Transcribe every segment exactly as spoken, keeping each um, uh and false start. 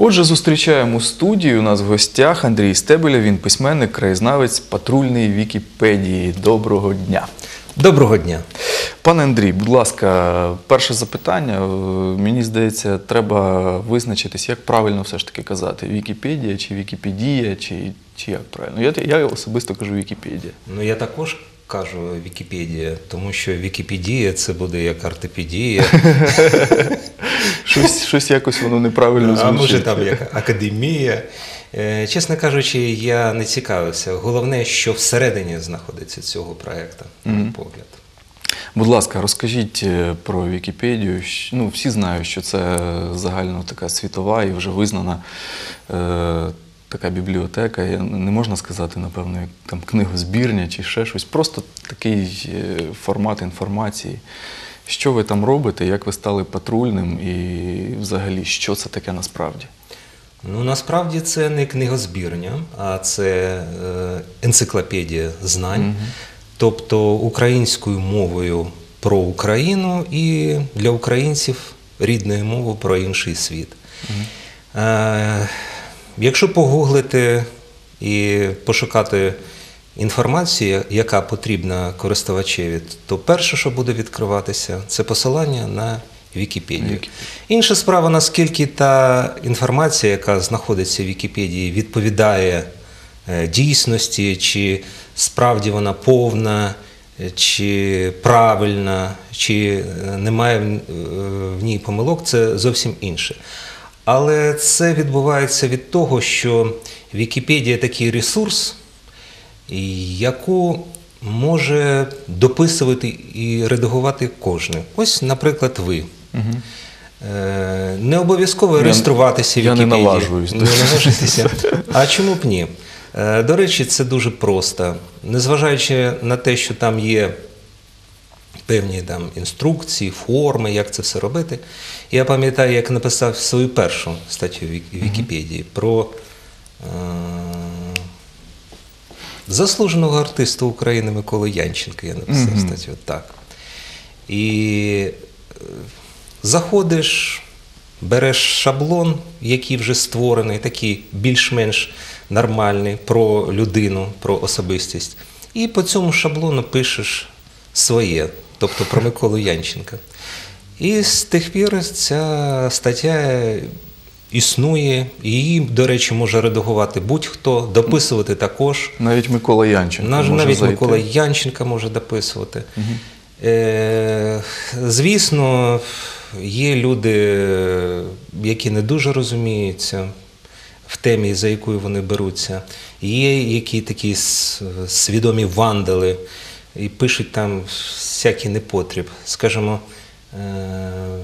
Отже, зустрічаємо студію. У нас в гостях Андрій Стебеля, він письменник, краєзнавець патрульної Вікіпедії. Доброго дня. Доброго дня. Пане Андрій, будь ласка, перше запитання. Мені здається, треба визначитись, як правильно все ж таки казати. Вікіпедія чи Вікіпедія, чи, чи як правильно? Я, я особисто кажу Вікіпедія. Ну, я також кажу Вікіпедія, тому що Вікіпедія – це буде як ортопедія. щось, щось якось воно неправильно звучить. А може там як академія. Чесно кажучи, я не цікавився. Головне, що всередині знаходиться цього проєкту, на мій погляд. Будь ласка, розкажіть про Вікіпедію. Ну, всі знають, що це загально така світова і вже визнана е, така бібліотека. Не можна сказати, напевно, як там книгозбірня чи ще щось. Просто такий формат інформації. Що ви там робите, як ви стали патрульним і взагалі, що це таке насправді? Ну, насправді це не книгозбірня, а це е, енциклопедія знань. Mm-hmm. Тобто українською мовою про Україну і для українців рідною мовою про інший світ. Mm-hmm. Е, якщо погуглити і пошукати інформацію, яка потрібна користувачеві, то перше, що буде відкриватися, це посилання на Вікіпедію. Інша справа, наскільки та інформація, яка знаходиться в Вікіпедії, відповідає дійсності, чи справді вона повна, чи правильна, чи немає в ній помилок, це зовсім інше. Але це відбувається від того, що Вікіпедія – такий ресурс, яку може дописувати і редагувати кожен. Ось, наприклад, ви. Угу. Не обов'язково реєструватися в Вікіпедії. Я не наважуюсь. Не наважуєтеся. А чому б ні? До речі, це дуже просто. Незважаючи на те, що там є певні там інструкції, форми, як це все робити. Я пам'ятаю, як написав свою першу статтю в Вікіпедії про е- заслуженого артиста України Миколи Янченка. Я написав mm-hmm. статтю так. І заходиш, береш шаблон, який вже створений, такий більш-менш нормальний, про людину, про особистість. І по цьому шаблону пишеш своє, тобто про Миколу Янченка. І з тих пір ця стаття існує, її, до речі, може редагувати будь-хто, дописувати також. Навіть Микола Янченко Навіть може Навіть зайти. Микола Янченка може дописувати. Угу. Е, звісно, є люди, які не дуже розуміються в темі, за якою вони беруться. Є які такі свідомі вандали і пишуть там всякий непотріб. Скажімо, е,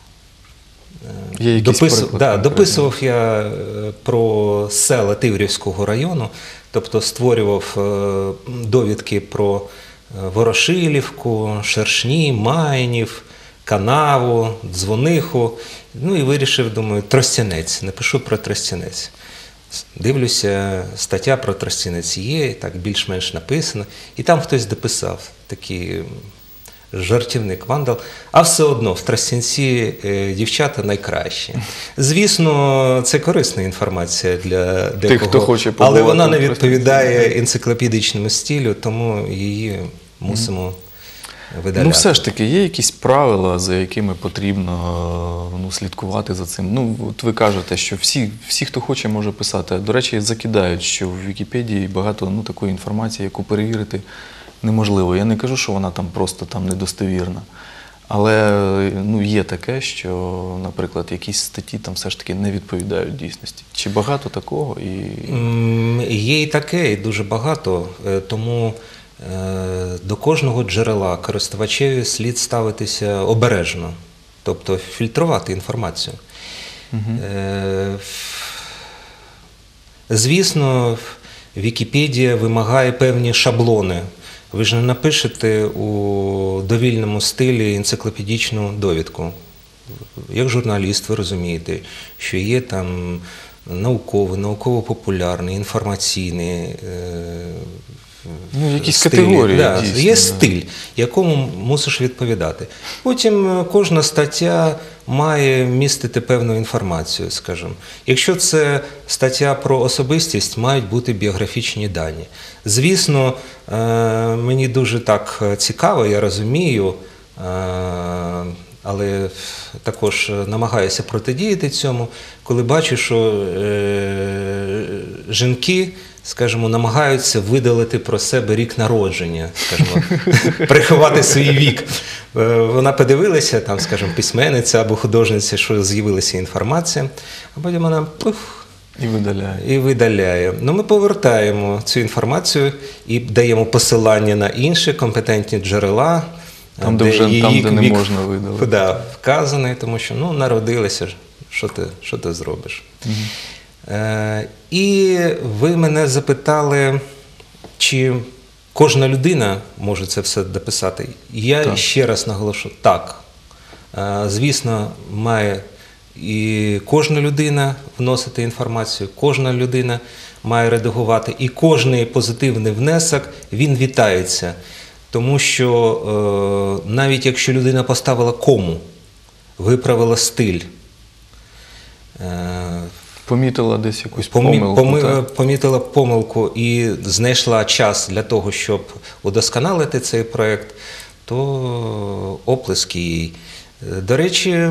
Допис... да, дописував я про села Тиврівського району, тобто створював довідки про Ворошилівку, Шершні, Майнів, Канаву, Дзвониху. Ну і вирішив, думаю, Тростянець, напишу про Тростянець. Дивлюся, стаття про Тростянець є, так більш-менш написано, і там хтось дописав такий жартівник, вандал, а все одно в Тростянці е, дівчата найкращі. Звісно, це корисна інформація для декого, Тих, хто хоче але вона не відповідає енциклопедичному стилю, тому її мусимо видаляти. Ну, все ж таки, є якісь правила, за якими потрібно ну, слідкувати за цим? Ну, от ви кажете, що всі, всі, хто хоче, може писати. До речі, закидають, що в Вікіпедії багато ну, такої інформації, яку перевірити неможливо. Я не кажу, що вона там просто там недостовірна. Але ну, є таке, що, наприклад, якісь статті там все ж таки не відповідають дійсності. Чи багато такого? І... Є і таке, і дуже багато. Тому до кожного джерела користувачеві слід ставитися обережно. Тобто фільтрувати інформацію. Угу. Звісно, Вікіпедія вимагає певні шаблони. Ви ж не напишете у довільному стилі енциклопедичну довідку. Як журналіст ви розумієте, що є там науковий, науково-популярний, інформаційний, Ну, якісь стилі. категорії, Да, дійсно, є да. стиль, якому мусиш відповідати. Потім е, кожна стаття має містити певну інформацію, скажімо. Якщо це стаття про особистість, мають бути біографічні дані. Звісно, е, мені дуже так цікаво, я розумію, е, але також намагаюся протидіяти цьому, коли бачу, що е, жінки, скажімо, намагаються видалити про себе рік народження, скажімо, приховати свій вік. Е, Вона подивилася, там, скажімо, письменниця або художниця, що з'явилася інформація, а потім вона пух, І видаляє. і видаляє. Ну, ми повертаємо цю інформацію і даємо посилання на інші компетентні джерела, Там, де вже- її там, де не вік, можна видалити. Да, вказаний, тому що ну, народилися, ж, що ти, що ти зробиш. Е, і ви мене запитали, чи кожна людина може це все дописати. Я Так. ще раз наголошу, так. Е, звісно, має і кожна людина вносити інформацію, кожна людина має редагувати, і кожний позитивний внесок, він вітається. Тому що е, навіть якщо людина поставила кому, виправила стиль, е, Помітила десь якусь помі- помилку. помі- так. помітила помилку і знайшла час для того, щоб удосконалити цей проєкт, то оплески їй. Е, До речі,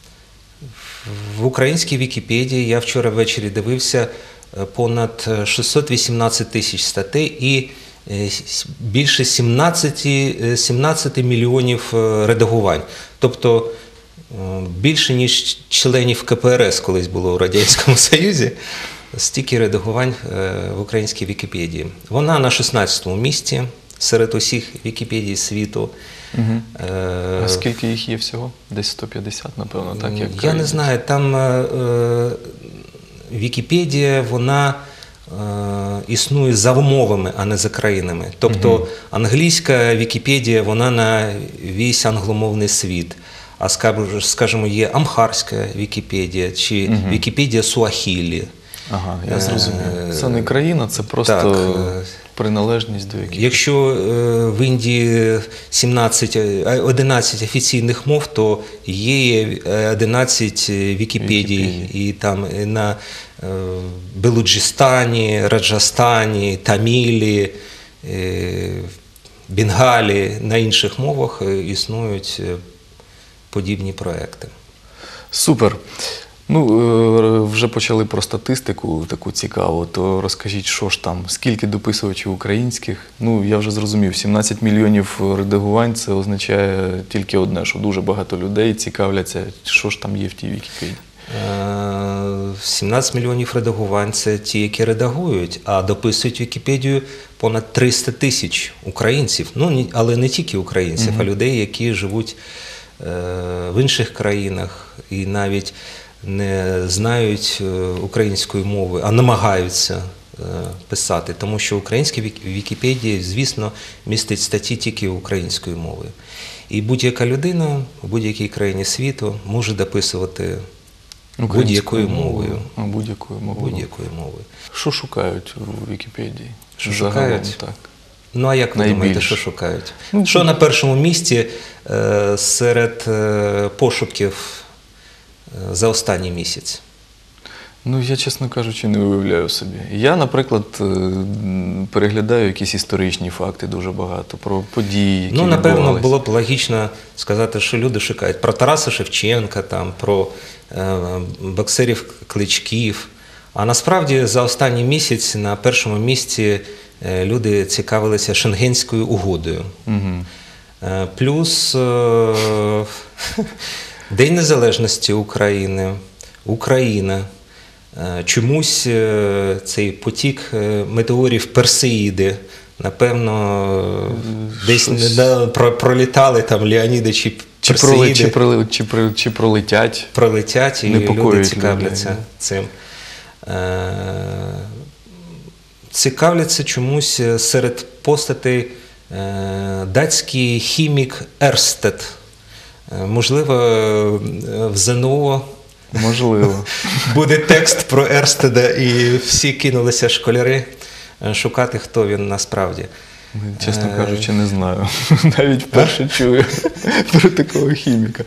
в українській Вікіпедії я вчора ввечері дивився е, понад шістсот вісімнадцять тисяч статей і е, с- більше сімнадцять, е, сімнадцять мільйонів е, редагувань. Тобто е, більше, ніж членів ка пе ер ес колись було у Радянському Союзі, стільки редагувань е, в українській Вікіпедії. Вона на шістнадцятому місці серед усіх Вікіпедій світу. Мгм. Е, А скільки їх є всього? Десь сто п'ятдесят, напевно, так? Як Я не країни. знаю, там е, е, Вікіпедія, вона е, існує за умовами, а не за країнами. Тобто англійська Вікіпедія, вона на весь англомовний світ. А скажу- скажімо, є амхарська Вікіпедія чи Вікіпедія Суахілі. Ага, я зрозумів. Е, Це не країна, це просто так, е, приналежність до яких. Якщо е, в Індії сімнадцять, е, одинадцять офіційних мов, то є е, одинадцять Вікіпедій. Вікіпедій. І там і на е, Белуджистані, Раджастані, Тамілі, е, Бенгалі, на інших мовах е, існують е, подібні проекти. Супер. Ну, е, вже почали про статистику таку цікаву, то розкажіть, що ж там, скільки дописувачів українських? Ну, я вже зрозумів, сімнадцять мільйонів редагувань, це означає тільки одне, що дуже багато людей цікавляться, що ж там є в тій Вікіпедії. Е, сімнадцять мільйонів редагувань – це ті, які редагують, а дописують Вікіпедію понад триста тисяч українців. Ну, ні- але не тільки українців, а людей, які живуть е, в інших країнах і навіть не знають е, української мови, а намагаються е, писати. Тому що українська Вік- Вікіпедія, звісно, містить статті тільки українською мовою. І будь-яка людина в будь-якій країні світу може дописувати будь-якою мовою. А, будь-якою мовою. Будь-якою мовою. Що шукають у Вікіпедії? Що Загалом, шукають? Так. Ну а як ви Найбільше. думаєте, що шукають? Ну, Що на першому місці е, серед е, пошуків е, за останній місяць? Ну, я, чесно кажучи, не уявляю собі. Я, наприклад, е, м, переглядаю якісь історичні факти дуже багато, про події, які Ну, напевно, відбувались. було б логічно сказати, що люди шукають про Тараса Шевченка, там, про е, боксерів Кличків. А насправді за останній місяць на першому місці е, люди цікавилися Шенгенською угодою. Мгм. Е, Плюс е, День Незалежності України, Україна. Е, Чомусь е, цей потік е, метеорів Персеїди, напевно, десь Щось- не да, про- пролітали там Леоніди чи Чи, проли, Персеїди, чи, проли, чи, при- чи пролетять. пролетять, і непокоїть люди цікавляться людей. цим. Е, Цікавляться чомусь серед постатей е, датський хімік Ерстед. Е, Можливо, е, в зе ен о Можливо. буде текст про Ерстеда, і всі кинулися школяри е, шукати, хто він насправді. Чесно Е, кажучи, не знаю. Навіть вперше чую про такого хіміка.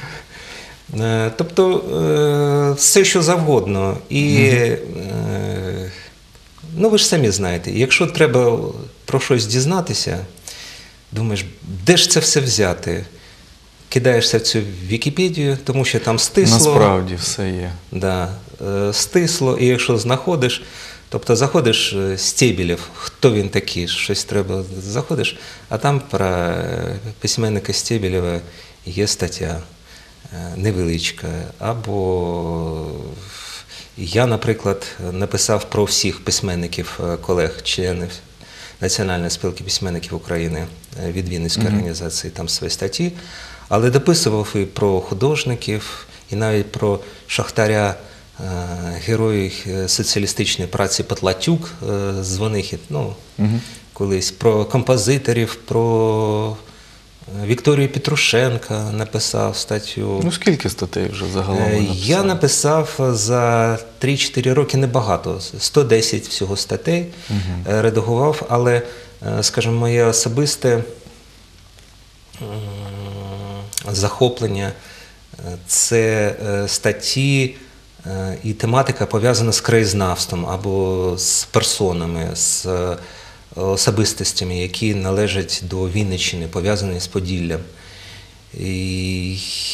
Е, Тобто е, все, що завгодно. І е, ну, ви ж самі знаєте, якщо треба про щось дізнатися, думаєш, де ж це все взяти? Кидаєшся в цю Вікіпедію, тому що там стисло. Насправді все є. Да, е, стисло, і якщо знаходиш, тобто заходиш е, Стєбєлєв, хто він такий, щось треба, заходиш, а там про е, письменника Стєбєлєва є стаття е, невеличка. Або я, наприклад, написав про всіх письменників, е, колег, членів Національної спілки письменників України е, від Вінницької Мгм. організації, там свої статті, але дописував і про художників, і навіть про шахтаря, е, героїв е, соціалістичної праці Патлатюк, е, Звонихи, ну, Мгм. колись, про композиторів, про е, Вікторію Петрушенка написав статтю. Ну, скільки статей вже загалом ви Е, написали? Я написав за три-чотири роки небагато, сто десять всього статей е, редагував, але, е, скажімо, моє особисте м, захоплення е, це е, статті е, і тематика пов'язана з краєзнавством або з персонами, з е, особистостями, які належать до Вінниччини, пов'язані з Поділлям. І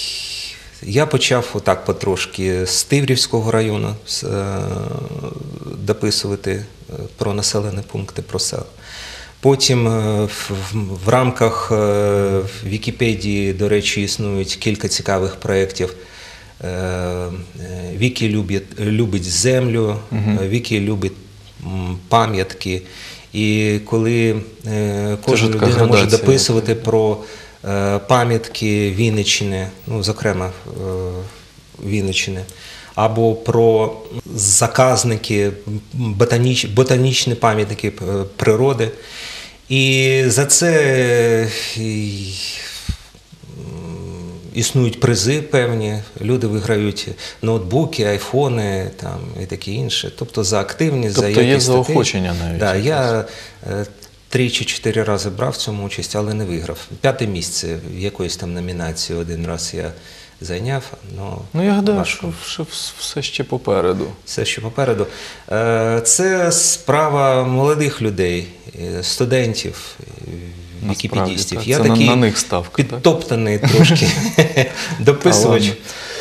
я почав отак потрошки з Тиврівського району з, е, дописувати е, про населені пункти, про села. Потім е, в, в- в рамках е, Вікіпедії, до речі, існують кілька цікавих проєктів. Е, е, Вікі любить, любить землю, е, Вікі любить м, пам'ятки. І коли е, кожна така людина може градація. дописувати про е, пам'ятки Вінниччини, ну, зокрема е, Вінниччини, або про заказники, ботаніч, ботанічні пам'ятники е, природи. І за це е, існують призи певні, люди виграють ноутбуки, айфони там, і таке інше. Тобто за активність, Тобто за є якість статей. заохочення навіть Да, якесь. я е, три чи чотири рази брав в цьому участь, але не виграв. П'яте місце в якоїсь там номінації один раз я зайняв. Но Ну, я гадаю, важко. що, що все ще попереду. Все, що попереду. Е, Це справа молодих людей, е, студентів, е, Насправді, вікіпедістів. так. Я Це на- такий на них ставка, так? підтоптаний трошки дописувач. Та ладно.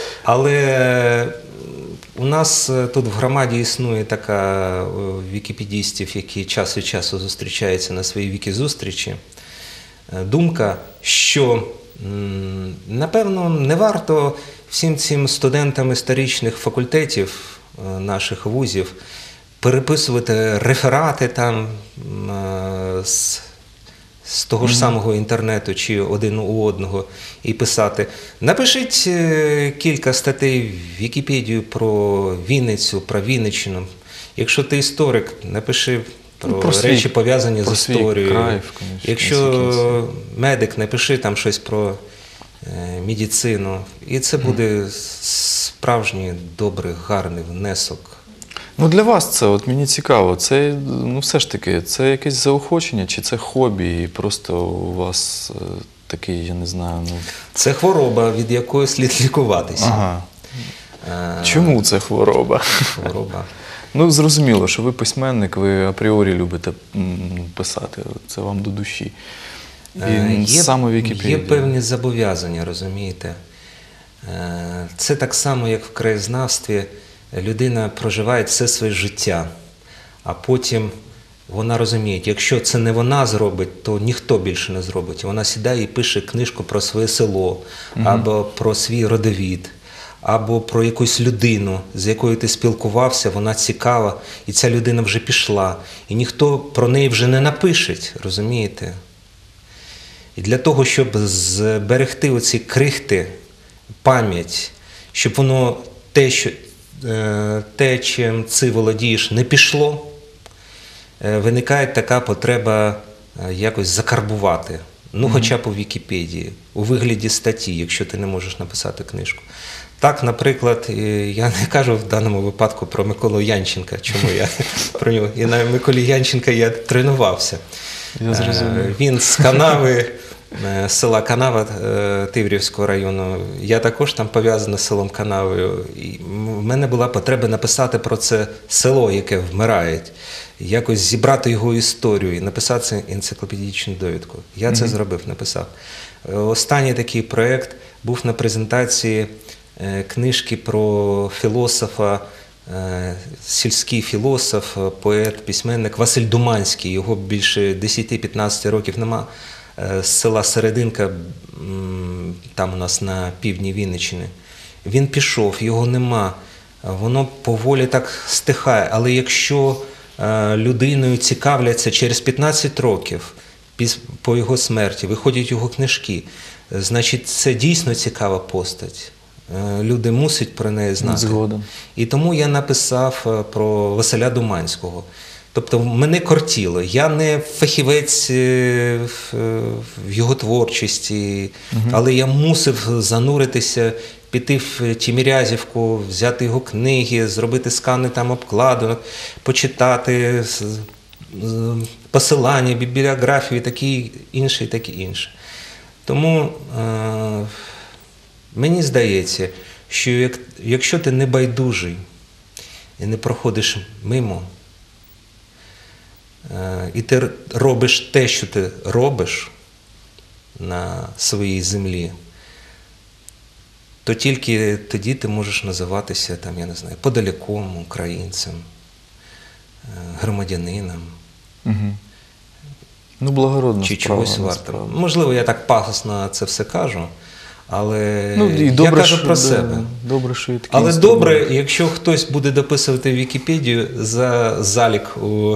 Але у нас е, тут в громаді існує така е, вікіпедістів, які час від часу зустрічаються на своїй вікізустрічі. Е, Думка, що м, напевно не варто всім цим студентам історичних факультетів е, наших вузів переписувати реферати там м, е, з, з того ж самого інтернету чи один у одного і писати. Напишіть е, кілька статей в Вікіпедію про Вінницю, про Вінниччину. Якщо ти історик, напиши про, Ну, про свій- речі, пов'язані про з свій історією. край, в кінці Якщо медик, напиши там щось про е, медицину. І це буде справжній, добрий, гарний внесок. Ну, для вас це, от мені цікаво, це, ну, все ж таки, це якесь заохочення, чи це хобі, і просто у вас е, такий, я не знаю, ну... Це хвороба, від якої слід лікуватися. Ага. Е, Чому це хвороба? Хвороба. Ну, зрозуміло, що ви письменник, ви апріорі любите м, писати, це вам до душі. І Е, саме Вікіпедія. Є певні зобов'язання, розумієте? Е, Це так само, як в краєзнавстві. Людина проживає все своє життя, а потім вона розуміє, якщо це не вона зробить, то ніхто більше не зробить. Вона сідає і пише книжку про своє село, або про свій родовід, або про якусь людину, з якою ти спілкувався, вона цікава, і ця людина вже пішла, і ніхто про неї вже не напише, розумієте? І для того, щоб зберегти оці крихти, пам'ять, щоб воно те, що, е, те, чим ти володієш, не пішло, е, виникає така потреба е, якось закарбувати ну хоча б у Вікіпедії, у вигляді статті, якщо ти не можеш написати книжку. Так, наприклад, е, я не кажу в даному випадку про Миколу Янченка, чому я про нього. І на Миколі Янченка я тренувався. Я зрозумів. Е, Він з Канави, е, з села Канава е, Тиврівського району. Я також там пов'язаний з селом Канавою. І в мене була потреба написати про це село, яке вмирає. Якось зібрати його історію і написати енциклопедичну довідку. Я це Мгм. зробив, написав. Е, Останній такий проєкт був на презентації е, книжки про філософа, е, сільський філософ, е, поет, письменник Василь Думанський. Його більше десять-п'ятнадцять років нема. Е, З села Серединка, м, там у нас на півдні Вінниччини. Він пішов, його нема. Воно поволі так стихає. Але якщо е, людиною цікавляться через п'ятнадцять років піс- по його смерті, виходять його книжки, значить це дійсно цікава постать. Е, Люди мусять про неї знати. Згоден. І тому я написав е, про Василя Думанського. Тобто мене кортіло. Я не фахівець е, в е, в його творчості, але я мусив зануритися, піти в Тімірязівку, взяти його книги, зробити скани там обкладинок, почитати з- з- посилання, бібліографію, і таке інше, і таке інше. Тому е, мені здається, що як, якщо ти не байдужий і не проходиш мимо, е, і ти робиш те, що ти робиш на своїй землі, то тільки тоді ти можеш називатися, там, я не знаю, подаляком, українцем, е, громадянином Угу. Ну, благородна чи справа, чогось варто. насправді. Можливо, я так пафосно це все кажу, але Ну, і я добре, кажу що, про да, себе. Добре, що є такий Але інструмент. добре, якщо хтось буде дописувати Вікіпедію за залік у...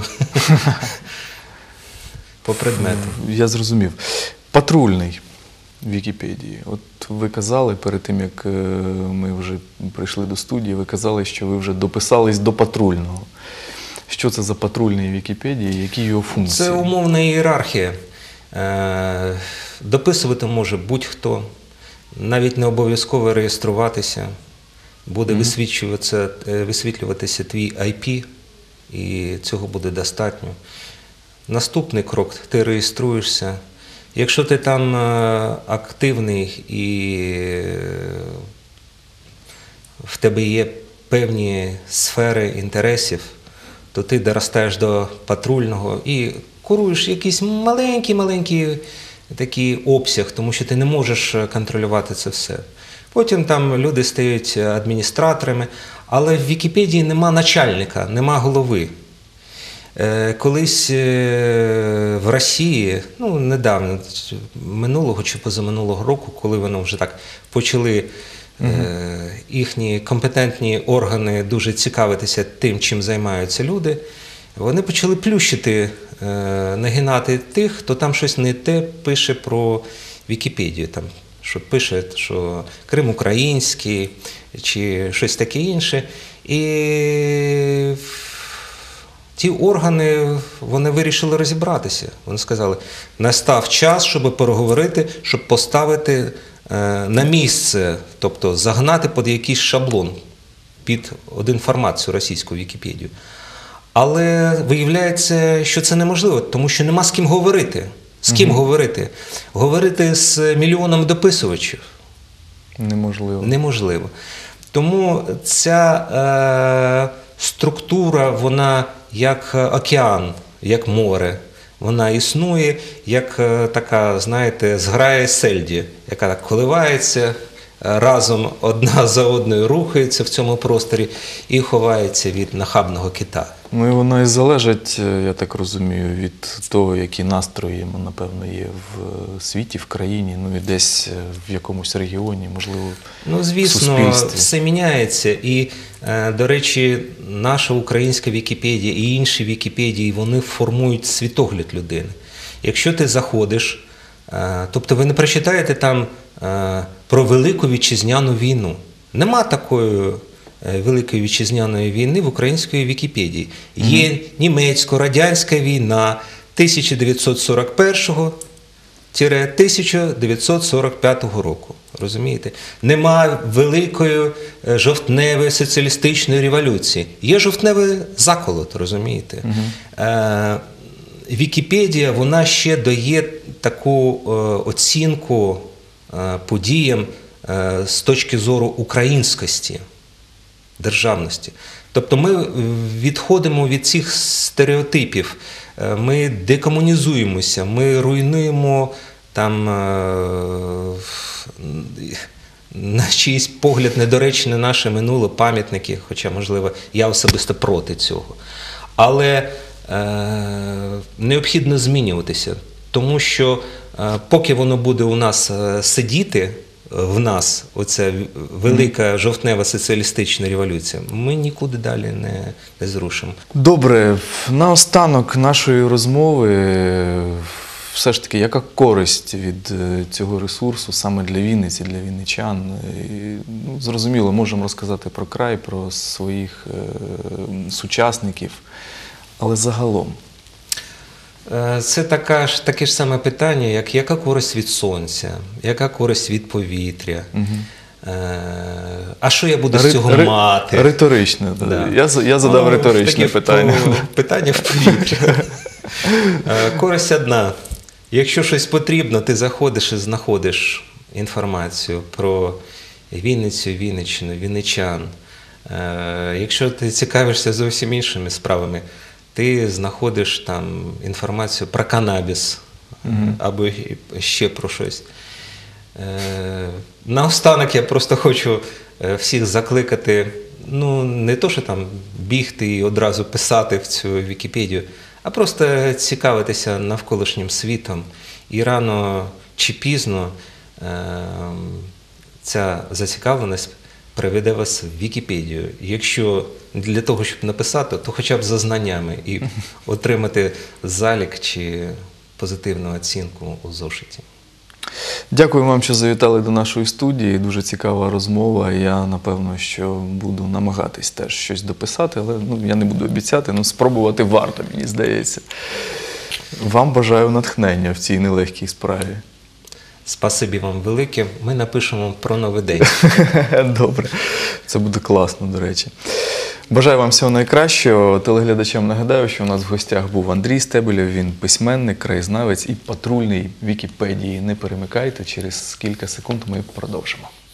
по предмету. Я зрозумів. Патрульний в Вікіпедії. От ви казали перед тим, як е, ми вже прийшли до студії, ви казали, що ви вже дописались до патрульного. Що це за патрульний в Вікіпедії, які його функції? Це умовна ієрархія. Е, Дописувати може будь-хто, навіть не обов'язково реєструватися, буде Мгм. висвітлюватися, е, висвітлюватися твій ай пі, і цього буде достатньо. Наступний крок – ти реєструєшся. Якщо ти там е, активний і е, в тебе є певні сфери інтересів, то ти доростаєш до патрульного і куруєш якийсь маленький-маленький такий обсяг, тому що ти не можеш контролювати це все. Потім там люди стають адміністраторами, але в Вікіпедії нема начальника, нема голови. Е, Колись е, в Росії, ну недавно, минулого чи позаминулого року, коли вони вже так почали е, їхні компетентні органи дуже цікавитися тим, чим займаються люди, вони почали плющити, е, нагинати тих, хто там щось не те пише про Вікіпедію. Там, що пише, що Крим український, чи щось таке інше. І ті органи, вони вирішили розібратися. Вони сказали, настав час, щоб переговорити, щоб поставити е, на місце, тобто загнати під якийсь шаблон, під один формат цю російську Вікіпедію. Але виявляється, що це неможливо, тому що нема з ким говорити. З ким Мгм. говорити? Говорити з мільйоном дописувачів Неможливо. неможливо. Тому ця е, структура, вона як океан, як море. Вона існує як е, така, знаєте, зграя сельді, яка так коливається, е, разом одна за одною рухається в цьому просторі і ховається від нахабного кита. Ну і воно і залежить, е, я так розумію, від того, які настрої, напевно, є в е, світі, в країні, ну і десь е, в якомусь регіоні, можливо, Ну, в звісно, суспільстві. все міняється. І, е, до речі, наша українська Вікіпедія і інші Вікіпедії, вони формують світогляд людини. Якщо ти заходиш, е, тобто ви не прочитаєте там е, про Велику Вітчизняну війну. Нема такої е, Великої Вітчизняної війни в українській Вікіпедії. Є німецько-радянська війна тисяча дев'ятсот сорок першого тисяча дев'ятсот сорок п'ятого року. Розумієте? Нема великої е, жовтневої соціалістичної революції. Є жовтневий заколот, розумієте? Угу. Е, Вікіпедія, вона ще дає таку е, оцінку е, подіям е, з точки зору українськості, державності. Тобто ми відходимо від цих стереотипів, е, ми декомунізуємося, ми руйнуємо там, е, на чийсь погляд недоречне наше минуле, пам'ятники, хоча, можливо, я особисто проти цього. Але е, необхідно змінюватися, тому що е, поки воно буде у нас е, сидіти, в нас, оця велика жовтнева соціалістична революція, ми нікуди далі не, не зрушимо. Добре, наостанок нашої розмови, все ж таки, яка користь від цього ресурсу саме для Вінниці, для вінничан? І, ну, зрозуміло, можемо розказати про край, про своїх е, сучасників, але загалом? Це така ж, таке ж саме питання, як яка користь від сонця, яка користь від повітря, угу. е, а що я буду Ри, з цього ри, мати? Риторичне, да. я, я задав ну, риторичне питання. В, питання в повітря. Користь одна. Якщо щось потрібно, ти заходиш і знаходиш інформацію про Вінницю, Вінниччину, вінничан. Е, якщо ти цікавишся зовсім іншими справами, ти знаходиш там інформацію про канабіс mm-hmm. або ще про щось. Е, наостанок я просто хочу всіх закликати, ну не то, що там бігти і одразу писати в цю Вікіпедію, а просто цікавитися навколишнім світом. І рано чи пізно е, ця зацікавленість приведе вас в Вікіпедію. Якщо для того, щоб написати, то хоча б за знаннями і отримати залік чи позитивну оцінку у зошиті. Дякую вам, що завітали до нашої студії. Дуже цікава розмова. Я, напевно, що буду намагатись теж щось дописати, але ну, я не буду обіцяти, але спробувати варто, мені здається. Вам бажаю натхнення в цій нелегкій справі. Спасибі вам велике. Ми напишемо про новий день. Добре. Це буде класно, до речі. Бажаю вам всього найкращого. Телеглядачам нагадаю, що у нас в гостях був Андрій Стебелєв. Він письменник, краєзнавець і патрульний Вікіпедії. Не перемикайте, через кілька секунд ми продовжимо.